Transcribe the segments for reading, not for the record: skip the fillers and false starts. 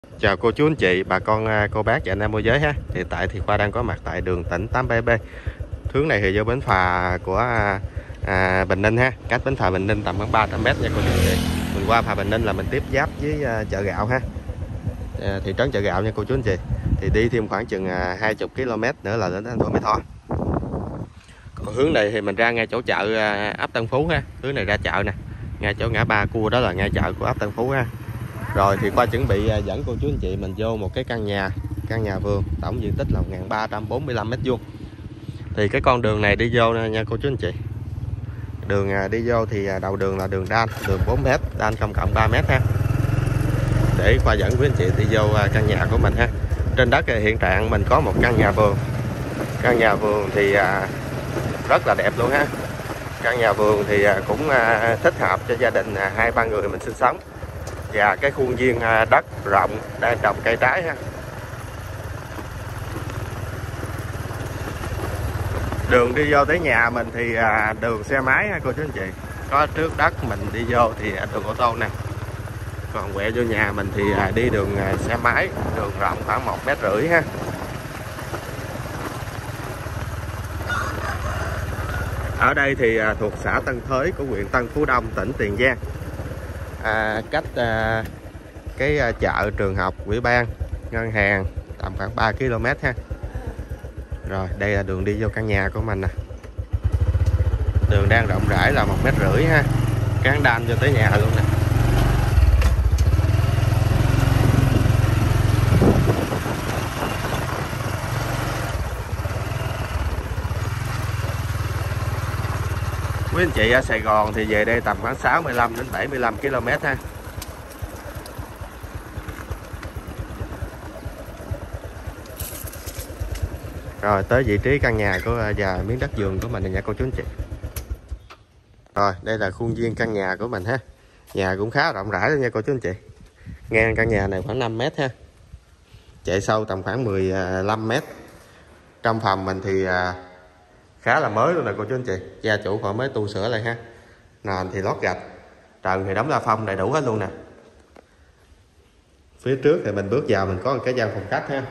Chào cô chú anh chị, bà con cô bác và anh em môi giới ha. Hiện tại thì Khoa đang có mặt tại đường tỉnh 87B. Hướng này thì vô bến phà của Bình Ninh ha. Cách bến phà Bình Ninh tầm khoảng 300m nha cô chú anh chị. Mình qua phà Bình Ninh là mình tiếp giáp với chợ gạo ha. Thị trấn chợ gạo nha cô chú anh chị. Thì đi thêm khoảng chừng 20 km nữa là đến thành phố Mỹ Tho. Còn hướng này thì mình ra ngay chỗ chợ ấp Tân Phú ha. Hướng này ra chợ nè. Ngay chỗ ngã ba cua đó là ngay chợ của ấp Tân Phú ha. Rồi thì Khoa chuẩn bị dẫn cô chú anh chị mình vô một cái căn nhà vườn tổng diện tích là 1345m². Thì cái con đường này đi vô nha cô chú anh chị. Đường đi vô thì đầu đường là đường đan, đường 4m, đan công cộng 3m ha. Để Khoa dẫn quý anh chị đi vô căn nhà của mình ha. Trên đất hiện trạng mình có một căn nhà vườn. Căn nhà vườn thì rất là đẹp luôn ha. Căn nhà vườn thì cũng thích hợp cho gia đình 2-3 người mình sinh sống. Và cái khuôn viên đất rộng đang trồng cây trái ha. Đường đi vô tới nhà mình thì đường xe máy ha cô chú anh chị. Có trước đất mình đi vô thì đường ô tô nè. Còn quẹo vô nhà mình thì đi đường xe máy, đường rộng khoảng 1,5 m ha. Ở đây thì thuộc xã Tân Thới của huyện Tân Phú Đông, tỉnh Tiền Giang. Cách cái chợ, trường học, ủy ban, ngân hàng tầm khoảng 3 km ha. Rồi đây là đường đi vô căn nhà của mình nè. Đường đang rộng rãi là 1,5 m ha. Cán đan cho tới nhà luôn nè. Quý anh chị ở Sài Gòn thì về đây tầm khoảng 65 đến 75 km ha. Rồi tới vị trí căn nhà của và miếng đất vườn của mình này nha cô chú anh chị. Rồi đây là khuôn viên căn nhà của mình ha. Nhà cũng khá rộng rãi luôn nha cô chú anh chị. Ngang căn nhà này khoảng 5 m ha. Chạy sâu tầm khoảng 15 m. Trong phòng mình thì khá là mới luôn nè cô chú anh chị. Gia chủ họ mới tu sửa lại ha. Nền thì lót gạch, trần thì đóng la phong đầy đủ hết luôn nè. Phía trước thì mình bước vào mình có một cái gian phòng khách ha.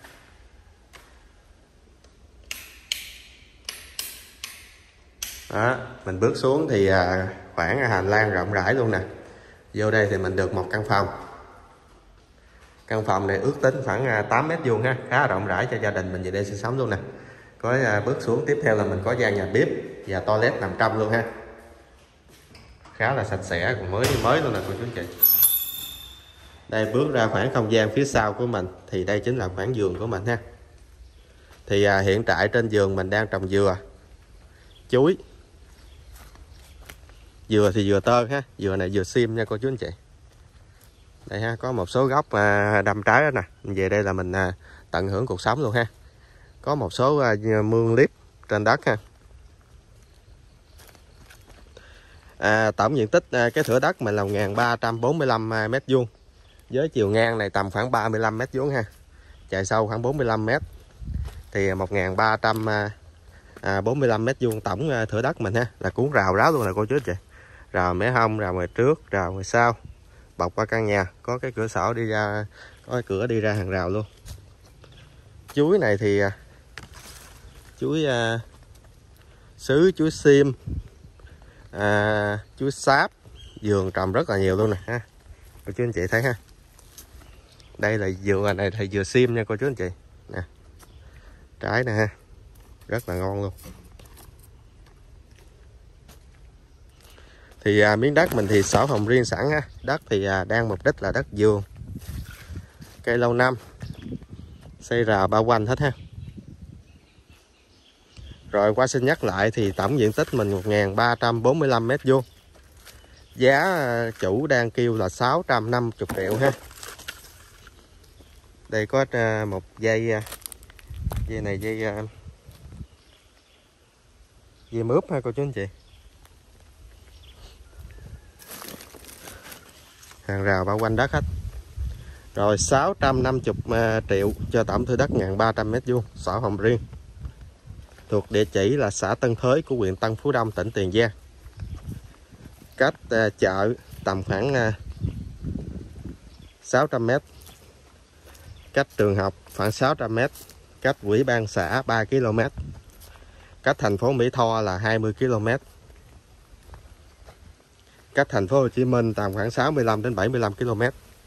Đó, mình bước xuống thì khoảng hành lang rộng rãi luôn nè. Vô đây thì mình được một căn phòng. Căn phòng này ước tính khoảng 8m² ha, khá là rộng rãi cho gia đình mình về đây sinh sống luôn nè. Có bước xuống tiếp theo là mình có gian nhà bếp và toilet nằm trong luôn ha. Khá là sạch sẽ, còn mới luôn nè cô chú anh chị. Đây bước ra khoảng không gian phía sau của mình thì đây chính là khoảng vườn của mình ha. Thì hiện tại trên vườn mình đang trồng dừa, chuối. Dừa thì dừa tơ ha, dừa này dừa sim nha cô chú anh chị. Đây ha, có một số gốc đâm trái đó nè. Về đây là mình tận hưởng cuộc sống luôn ha. Có một số mương liếp trên đất ha. Tổng diện tích cái thửa đất mình là 1345m². Với chiều ngang này tầm khoảng 35m² ha. Chạy sâu khoảng 45m. Thì 1345m² tổng thửa đất mình ha. Là cuốn rào ráo luôn nè cô chú anh chị. Rào mé hông, rào ngoài trước, rào ngoài sau. Bọc qua căn nhà, có cái cửa sổ đi ra, có cái cửa đi ra hàng rào luôn. Chuối này thì chuối sứ, chuối sim, chuối sáp, vườn trồng rất là nhiều luôn nè ha. Cô chú anh chị thấy ha. Đây là dừa này thì dừa sim nha cô chú anh chị. Nè. Trái nè ha. Rất là ngon luôn. Thì miếng đất mình thì sổ hồng riêng sẵn ha. Đất thì đang mục đích là đất vườn, cây lâu năm, xây rào bao quanh hết ha. Rồi qua xin nhắc lại thì tổng diện tích mình 1345m². Giá chủ đang kêu là 650 triệu ha. Đây có một dây này dây mướp ha cô chú anh chị. Hàng rào bao quanh đất hết. Rồi 650 triệu cho tổng thửa đất 1300m², sổ hồng riêng. Thuộc địa chỉ là xã Tân Thới của huyện Tân Phú Đông, tỉnh Tiền Giang. Cách chợ tầm khoảng 600m. cách trường học khoảng 600 m, cách ủy ban xã 3 km, cách thành phố Mỹ Tho là 20 km, cách thành phố Hồ Chí Minh tầm khoảng 65 đến 75 km.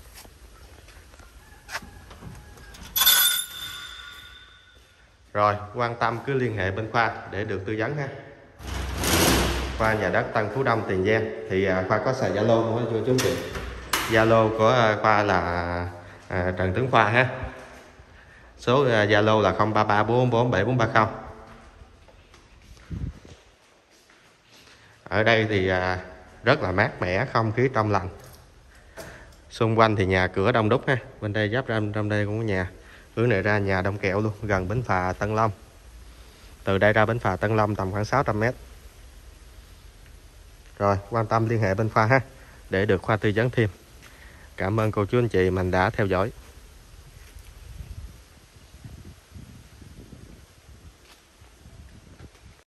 Rồi, quan tâm cứ liên hệ bên Khoa để được tư vấn ha. Khoa nhà đất Tân Phú Đông, Tiền Giang. Thì Khoa có xài Zalo không á chú chị? Zalo của Khoa là Trần Tấn Khoa ha. Số Zalo là 0334447430. Ở đây thì rất là mát mẻ, không khí trong lành. Xung quanh thì nhà cửa đông đúc ha. Bên đây giáp ra trong đây cũng có nhà. Hướng này ra nhà Đông Kẹo luôn, gần bến phà Tân Long. Từ đây ra bến phà Tân Long tầm khoảng 600 m. Rồi, quan tâm liên hệ bên Khoa ha để được Khoa tư vấn thêm. Cảm ơn cô chú anh chị mình đã theo dõi.